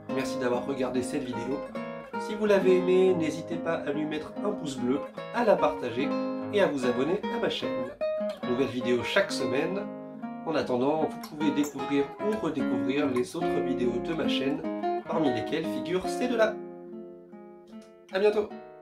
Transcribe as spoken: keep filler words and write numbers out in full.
Merci d'avoir regardé cette vidéo. Si vous l'avez aimée, n'hésitez pas à lui mettre un pouce bleu, à la partager et à vous abonner à ma chaîne. Nouvelles vidéos chaque semaine. En attendant, vous pouvez découvrir ou redécouvrir les autres vidéos de ma chaîne, parmi lesquelles figure ces deux-là. A bientôt!